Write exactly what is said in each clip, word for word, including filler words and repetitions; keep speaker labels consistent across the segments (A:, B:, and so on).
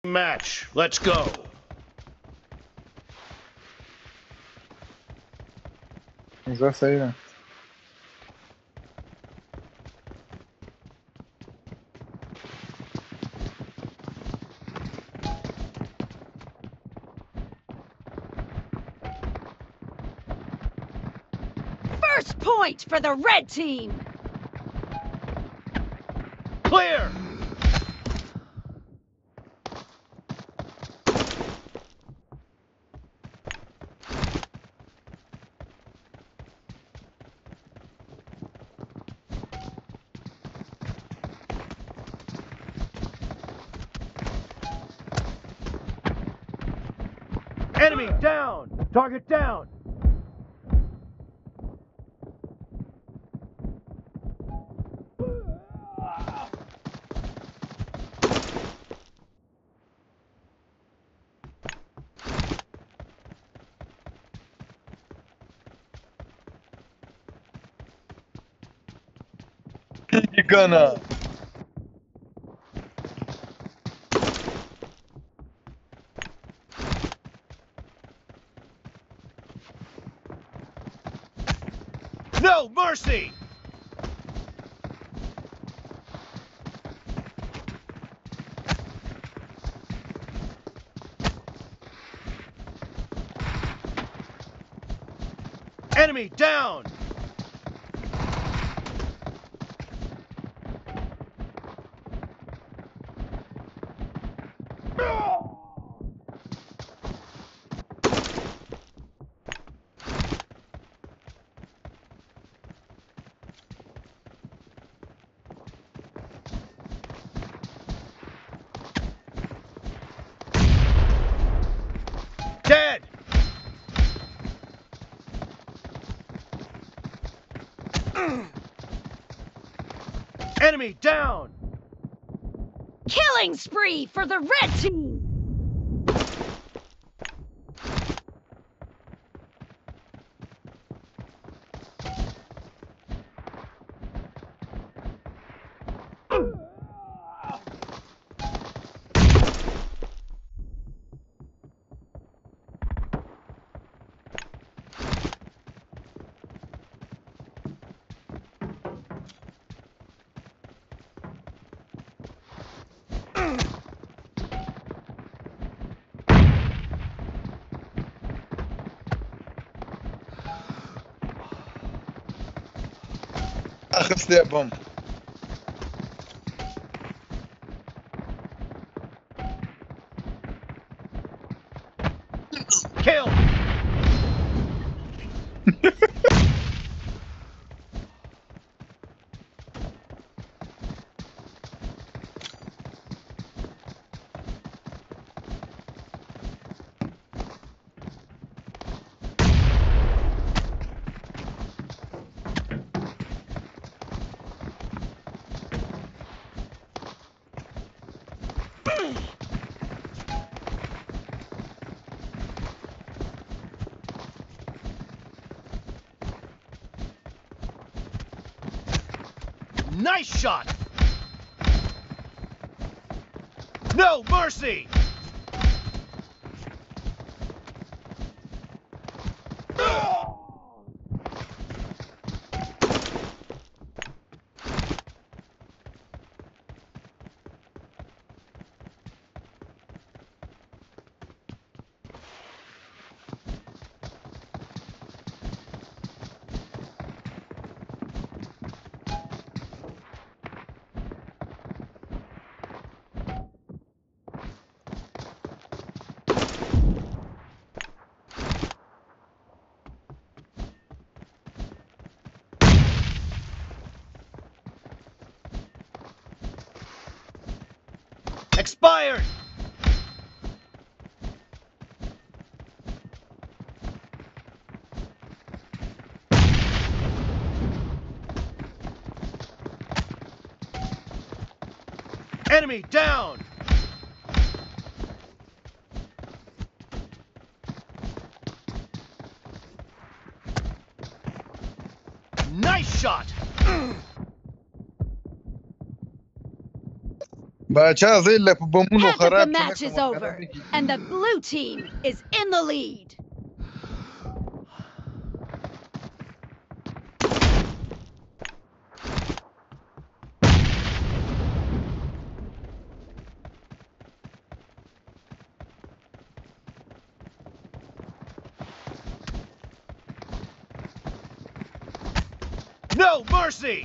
A: Match. Let's go.
B: Usar essa aí, né?
C: First point for the red team.
A: Clear. Enemy down! Target down!
B: Que cana!
A: No mercy! Enemy down! Dead! Enemy down!
C: Killing spree for the red team.
B: أخذ سلاح بوم.
A: Kill! Nice shot! No mercy! Expired! Enemy down! Nice shot!
B: باچا زي اللي په بمونو
C: Half of the
B: خراب کې
C: match
B: نه
C: is
B: کوم
C: over, and the blue team is in the lead.
A: No mercy!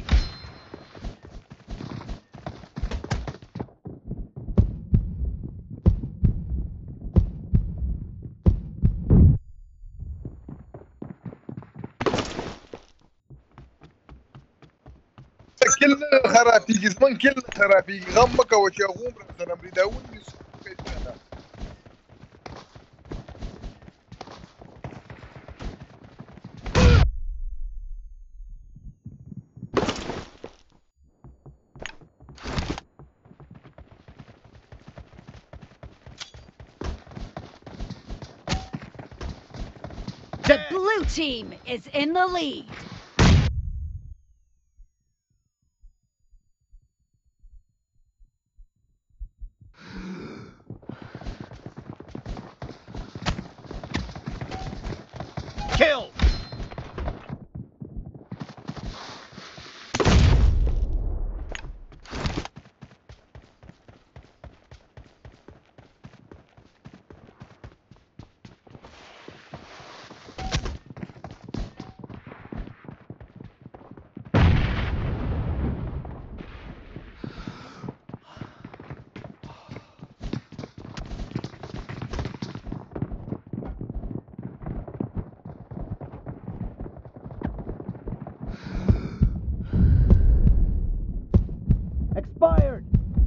B: كل خرافيږي زمون كل خرافيږي غم مکه و چې غوم را سره بریداون دي
C: The blue team is in the lead.
A: Kill! Expired!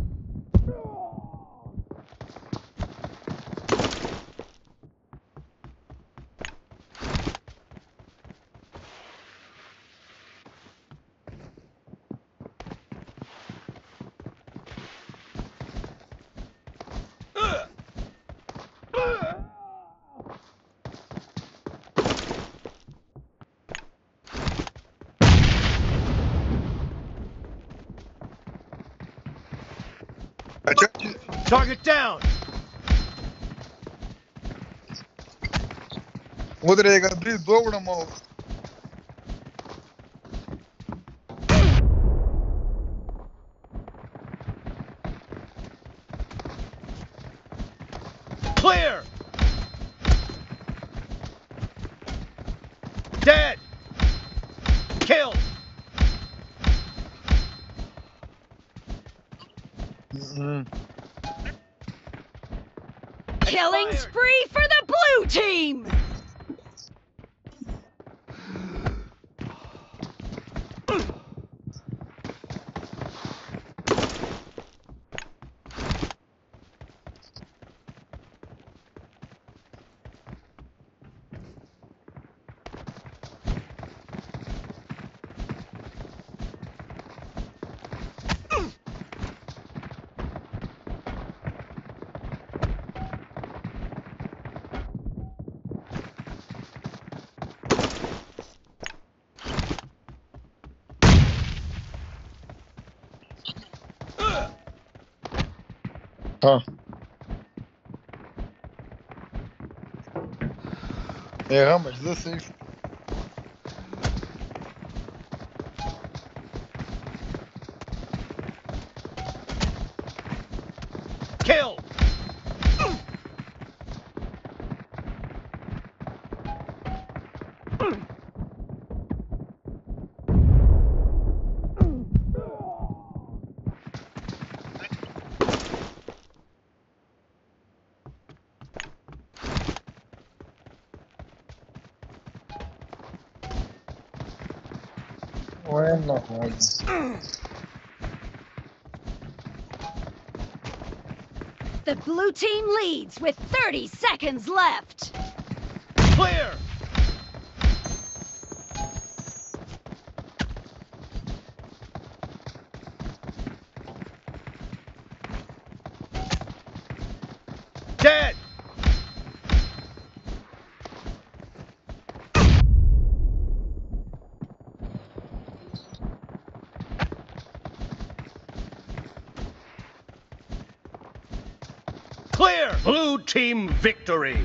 A: Target down!
B: ودرېږه درې دوه وړم او
A: Clear! Dead! Kill!
C: Killing spree for the blue team!
B: ها ايه غمش ذا سيف
A: Kill!
B: وين هذا
C: The blue team leads with thirty seconds left.
A: Clear! Dead! Blue team victory.